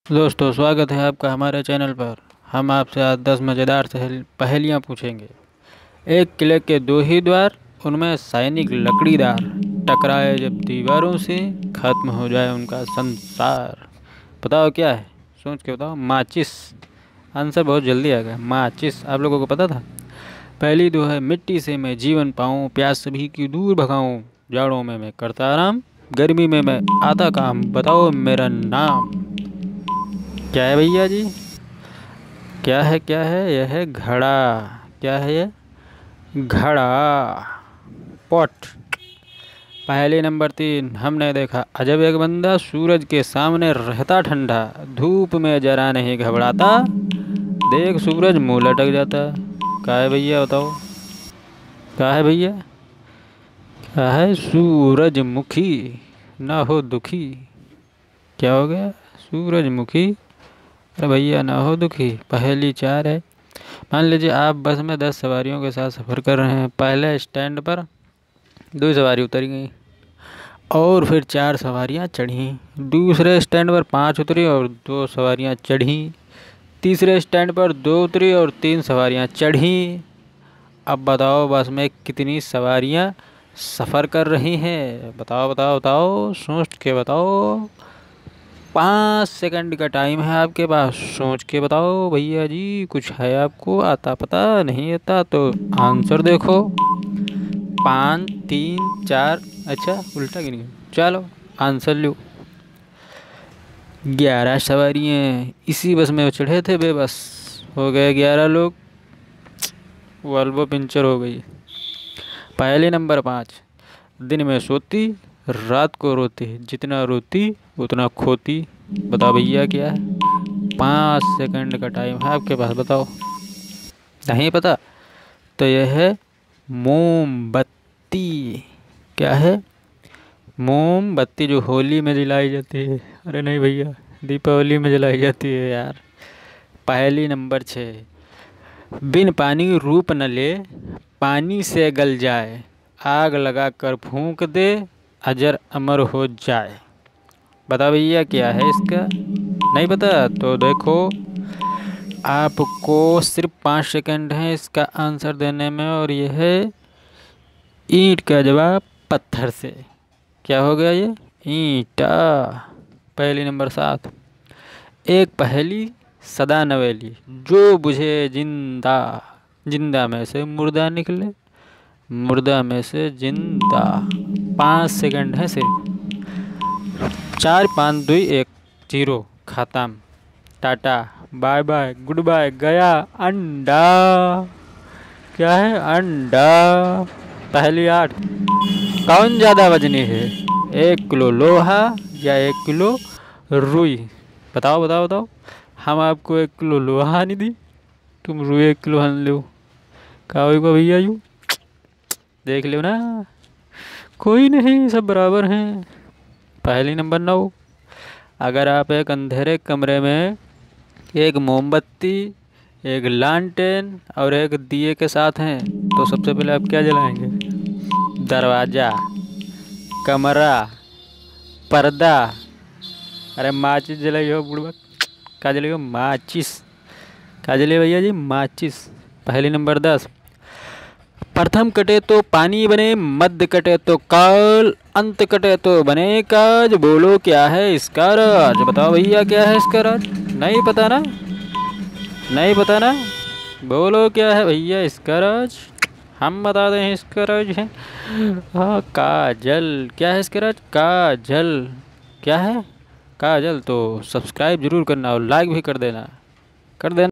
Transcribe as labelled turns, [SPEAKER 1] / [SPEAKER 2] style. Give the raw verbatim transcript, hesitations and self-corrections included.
[SPEAKER 1] दोस्तों, स्वागत है आपका हमारे चैनल पर। हम आपसे आज दस मज़ेदार पहेलियाँ पूछेंगे। एक किले के दो ही द्वार, उनमें सैनिक लकड़ीदार, टकराए जब दीवारों से, खत्म हो जाए उनका संसार। बताओ क्या है? सोच के बताओ। माचिस। आंसर बहुत जल्दी आ गया, माचिस। आप लोगों को पता था? पहली दो है, मिट्टी से मैं जीवन पाऊँ, प्यास सभी की दूर भगाऊँ, जाड़ों में मैं करता आराम, गर्मी में मैं आता काम, बताओ मेरा नाम। क्या है भैया जी? क्या है क्या है? यह है घड़ा। क्या है ये? घड़ा, पॉट। पहले नंबर तीन, हमने देखा अजब एक बंदा, सूरज के सामने रहता ठंडा, धूप में जरा नहीं घबराता, देख सूरज मुँह लटक जाता। क्या है भैया बताओ? क्या है भैया? क्या है? सूरजमुखी, ना हो दुखी। क्या हो गया? सूरजमुखी। अरे भैया ना हो दुखी। पहली चार है। मान लीजिए आप बस में दस सवारियों के साथ सफ़र कर रहे हैं। पहले स्टैंड पर दो सवारी उतर गई और फिर चार सवारियां चढ़ीं। दूसरे स्टैंड पर पांच उतरी और दो सवारियां चढ़ीं। तीसरे स्टैंड पर दो उतरी और तीन सवारियां चढ़ीं। अब बताओ बस में कितनी सवारियां सफ़र कर रही हैं? बताओ बताओ बताओ, सोच के बताओ। पाँच सेकंड का टाइम है आपके पास, सोच के बताओ भैया जी। कुछ है आपको आता पता? नहीं आता तो आंसर देखो। पाँच, तीन, चार। अच्छा उल्टा गिन गए। चलो आंसर लो। ग्यारह सवारियाँ इसी बस में चढ़े थे, बेबस हो गए ग्यारह लोग। वल्वो पंचर हो गई। पहले नंबर पाँच, दिन में सोती, रात को रोती, जितना रोती उतना खोती। बताओ भैया क्या है? पाँच सेकंड का टाइम है आपके पास, बताओ। नहीं पता तो यह है मोमबत्ती। क्या है? मोमबत्ती, जो होली में जलाई जाती है। अरे नहीं भैया, दीपावली में जलाई जाती है यार। पहली नंबर छः, बिन पानी रूप न ले, पानी से गल जाए, आग लगा कर फूंक दे, अजर अमर हो जाए। बता भैया क्या है इसका? नहीं पता तो देखो, आपको सिर्फ पाँच सेकंड है इसका आंसर देने में, और यह है ईंट का जवाब पत्थर से। क्या हो गया ये? ईंटा। पहली नंबर सात, एक पहेली सदा नवेली, जो बुझे जिंदा, जिंदा में से मुर्दा निकले, मुर्दा में से जिंदा। पाँच सेकंड है सिर्फ। चार, पाँच, दो, एक, जीरो, खत्म। टाटा, बाय बाय, गुड बाय, गया अंडा। क्या है? अंडा। पहली आठ, कौन ज़्यादा वजनी है, एक किलो लोहा या एक किलो रुई? बताओ बताओ बताओ। हम आपको एक किलो लोहा नहीं दी, तुम रुई एक किलो हन लो। का होगा भैया यू? देख लो ना, कोई नहीं, सब बराबर हैं। पहली नंबर नौ, अगर आप एक अंधेरे कमरे में एक मोमबत्ती, एक लालटेन और एक दिए के साथ हैं, तो सबसे पहले आप क्या जलाएंगे? दरवाज़ा, कमरा, पर्दा। अरे माचिस जलाइयो बुढ़वा। क्या जलाइयो? माचिस। क्या जलाइए भैया जी? माचिस। पहली नंबर दस, प्रथम कटे तो पानी बने, मध्य कटे तो काल, अंत कटे तो बने काज, बोलो क्या है इसका राज? बताओ भैया क्या है इसका राज? नहीं पता ना? नहीं पता ना? बोलो क्या है भैया इसका राज? हम बता दें इसका राज है हाँ, काजल। क्या है इसका राज? काजल। क्या है? काजल। तो सब्सक्राइब जरूर करना और लाइक भी कर देना, कर देना।